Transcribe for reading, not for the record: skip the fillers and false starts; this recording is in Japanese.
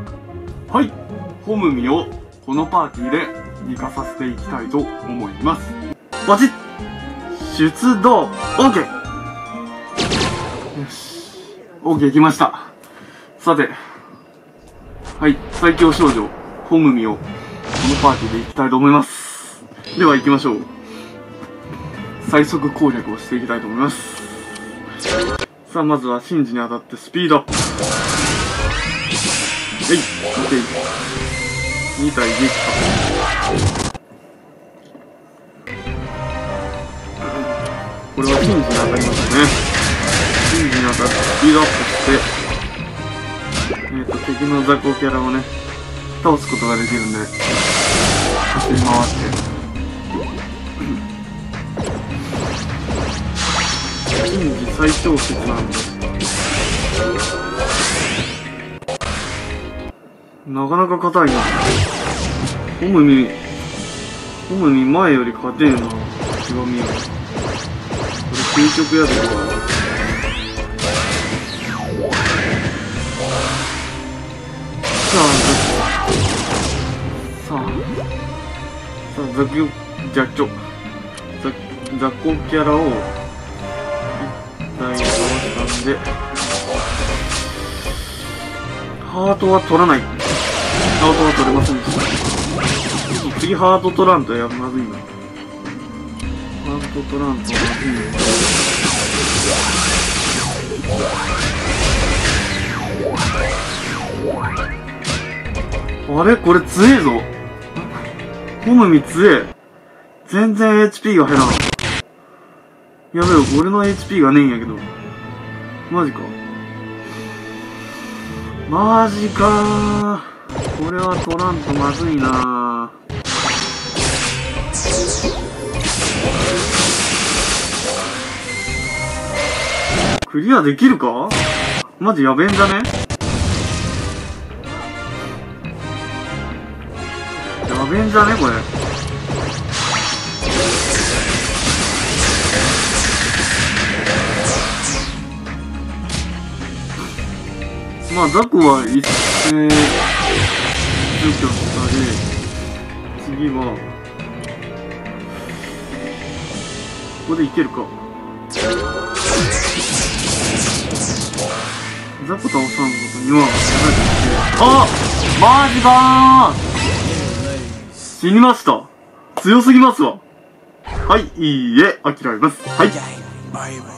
はい、ホムミをこのパーティーで行かさせていきたいと思います。バチッ出動 OK。 よし OK 行きました。さて、はい、最強少女ホムミをこのパーティーで行きたいと思います。では行きましょう。最速攻略をしていきたいと思います。さあ、まずはシンジに当たってスピードアップ。はい、OK。2体撃破。これはシンジに当たりましたね。シンジに当たってスピードアップして、敵の雑魚キャラをね、倒すことができるんで、走り回って。シンジ最強説なんで。なかなか硬いな。ホムミ前より硬えな。極みは。これ究極やでか。さあ、雑魚キャラを1体倒したんで、ハートは取らない。ハートは取れませんでした。次ハート取らんとまずいな。ハート取らんとまずいな。あれこれ強えぞ。ホムミ強え。全然 HP が減らん。やべえ、俺の HP がねえんやけど。マジか。マジかー。これは取らんとまずいなー。クリアできるか？マジやべえんじゃね？やべえんじゃねこれ。まあ、雑魚は一斉除去したり、次は、ここでいけるか。雑魚倒さんことには、あ！マジかー！死にました。強すぎますわ。はい、いいえ、諦めます。はい。